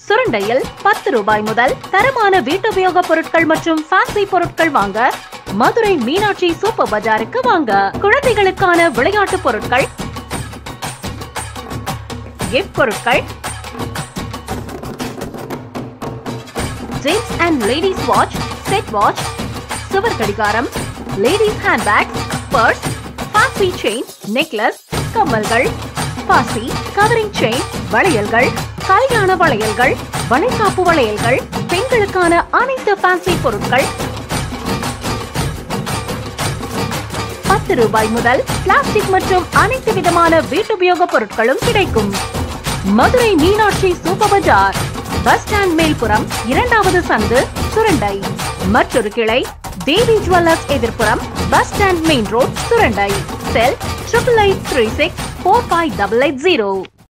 சுரண்டையில் 10 ரூபாய் முதல் தரமான வீட்டுபயோக பொருட்கள் மற்றும் ஃபேன்சி பொருட்கள் வாங்க மதுரை மீனாட்சி சூப்பர் பஜாருக்கு வாங்க. குழந்தைகளுக்கான விளையாட்டு பொருட்கள், கிஃப்ட் பொருட்கள், gents and ladies watch, set watch, சுவர் கடிகாரம், ladies handbag, purse, fancy chain, necklace, கம்மல்கள், பாசி, கவரிங் செயின், வளையல்கள், கல்யாண வளையல்கள், வளைகாப்பு வளையல்கள், பெண்களுக்கான அனைத்து ஃபேன்சி பொருட்கள் 10 ரூபாய் முதல் பிளாஸ்டிக் மற்றும் அனைத்து விதமான வீட்டுபயோக பொருட்களும் கிடைக்கும். Madurai Meenakshi super bazaar, bus stand மேல்புறம் 2வது சந்து, சுரண்டை. மற்றொரு கிளை தேவி ஜுவல்லர்ஸ் எதிர்ப்புறம், bus stand main road, Surandai. Cell 8836458880.